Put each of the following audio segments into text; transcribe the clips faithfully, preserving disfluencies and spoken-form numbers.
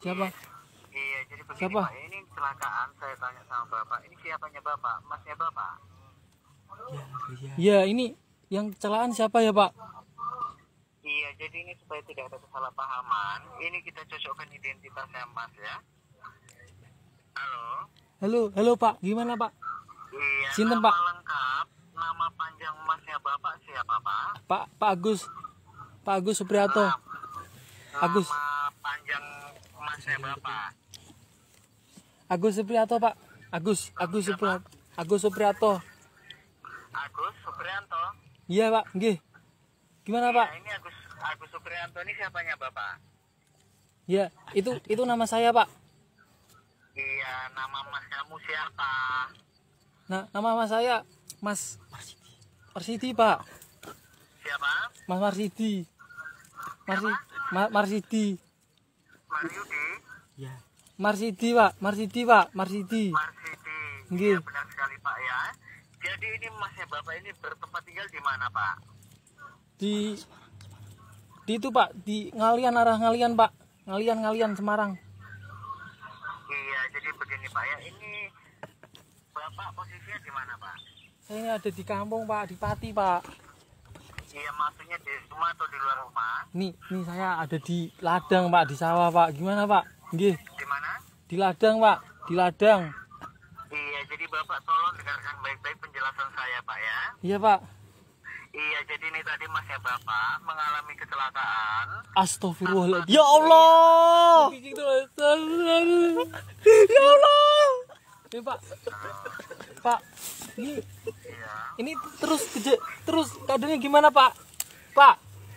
Siapa? Iya, jadi begini Siapa? Pak, ini kecelakaan. Saya tanya sama Bapak, ini siapanya Bapak? Masnya Bapak? Ya, ini yang kecelakaan siapa ya, Pak? Iya, jadi ini supaya tidak ada kesalahpahaman, ini kita cocokkan identitasnya Mas ya. Halo? Halo, halo Pak, gimana Pak? Iya, Sinten, nama Pak? lengkap, nama panjang Masnya Bapak siapa Pak? Pak, Pak Agus, Pak Agus Supriyato. Nama, Agus. Nama panjang Masnya Bapak? Agus Supriyato, Pak. Agus, Agus Supriyato. Agus Supriyato. Agus Supriyanto? Iya, Pak. Nggih. Gimana, Iya, Pak? ini Agus Agus Supriyanto ini siapanya Bapak? Ya, itu itu nama saya, Pak. Iya, nama Mas kamu siapa? Nah, nama Mas saya Mas Marsidi, Pak. Siapa? Mas Marsidi. Marsi Ma, Marsidi. Maryudi? Ya. Marsidi, Pak. Marsidi, Pak. Marsidi. Marsidi. Nggih. Iya, benar sekali Pak ya. Jadi ini Masnya Bapak ini bertempat tinggal di mana Pak? Di di itu, Pak, di Ngalian, arah Ngalian, Pak. Ngalian, Ngalian, Semarang. Iya, jadi begini Pak ya, ini Bapak posisinya di mana Pak? Saya ini ada di kampung, Pak, di Pati, Pak. Iya, maksudnya di rumah atau di luar rumah? Nih, nih saya ada di ladang, Pak, di sawah, Pak. Gimana, Pak? Nggih. Di mana? Di ladang, Pak. Di ladang. Iya, jadi Bapak tolong dengarkan baik-baik penjelasan saya Pak ya. Iya, Pak. Iya, jadi ini tadi Masnya Bapak mengalami kecelakaan. Astagfirullahaladzim. Ya Allah. Ya Allah. Ini, Pak. Pak, ini Iya. ini terus keje, terus keadaannya gimana, Pak? Pak.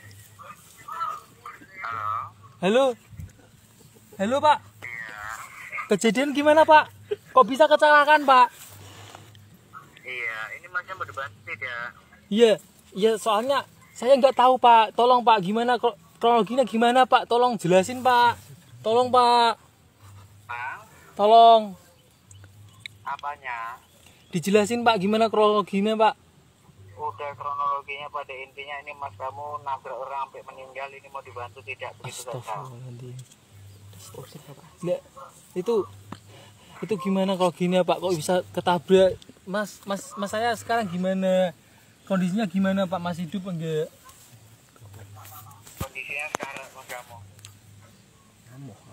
Halo. Halo. Halo, Pak. Iya. Kejadian gimana, Pak? Kok bisa kecelakaan, Pak? Iya, ini Masnya mau dibantu tidak? Iya, iya, soalnya saya nggak tahu, Pak. Tolong, Pak, gimana kro- kronologinya gimana, Pak? Tolong jelasin, Pak. Tolong, Pak. Bang, Tolong apanya? dijelasin, Pak, gimana kronologinya, Pak? Udah kronologinya pada intinya ini Mas kamu nabrak orang sampai meninggal, ini mau dibantu tidak begitu saja? Astagfirullahaladzim. Nggak, itu itu gimana kalau gini ya, Pak? Kok bisa ketabrak? Mas, mas, mas saya sekarang gimana? Kondisinya gimana, Pak? Masih hidup enggak? Kondisinya sekarang Mas kamu?